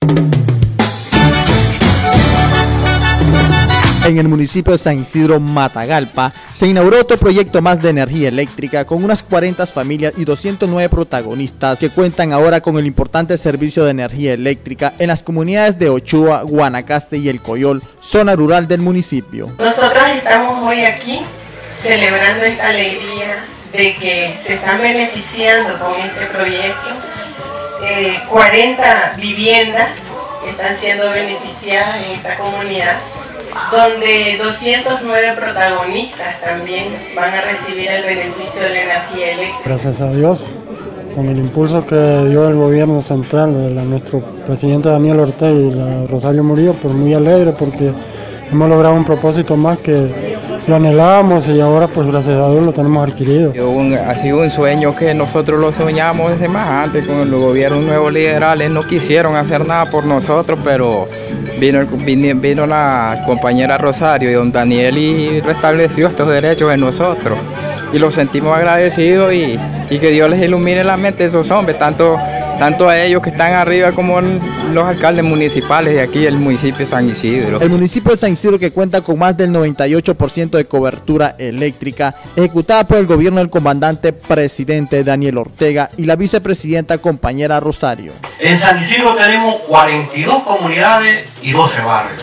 En el municipio de San Isidro, Matagalpa, se inauguró otro proyecto más de energía eléctrica con unas 40 familias y 209 protagonistas que cuentan ahora con el importante servicio de energía eléctrica en las comunidades de Ochoa, Guanacaste y El Coyol, zona rural del municipio. Nosotros estamos hoy aquí celebrando esta alegría de que se están beneficiando con este proyecto 40 viviendas que están siendo beneficiadas en esta comunidad, donde 209 protagonistas también van a recibir el beneficio de la energía eléctrica. Gracias a Dios, con el impulso que dio el gobierno central, nuestro presidente Daniel Ortega y la Rosario Murillo, pues muy alegre porque hemos logrado un propósito más que lo anhelábamos y ahora pues gracias a Dios lo tenemos adquirido. Ha sido un sueño que nosotros lo soñamos desde más antes, con los gobiernos nuevos liberales no quisieron hacer nada por nosotros, pero vino la compañera Rosario y don Daniel y restableció estos derechos en nosotros y los sentimos agradecidos y que Dios les ilumine la mente a esos hombres, tanto a ellos que están arriba como los alcaldes municipales de aquí del municipio de San Isidro. El municipio de San Isidro, que cuenta con más del 98% de cobertura eléctrica, ejecutada por el gobierno del comandante presidente Daniel Ortega y la vicepresidenta compañera Rosario. En San Isidro tenemos 42 comunidades y 12 barrios.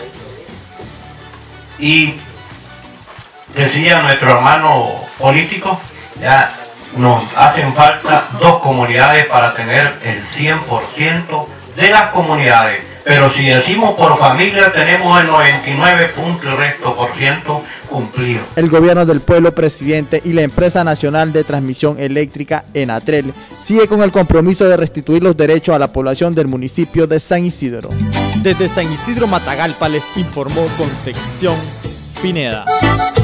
Y decía nuestro hermano político, ya nos hacen falta 2 comunidades para tener el 100% de las comunidades, pero si decimos por familia tenemos el 99% cumplido. El gobierno del pueblo presidente y la empresa nacional de transmisión eléctrica Enatrel sigue con el compromiso de restituir los derechos a la población del municipio de San Isidro. Desde San Isidro, Matagalpa, les informó Concepción Pineda.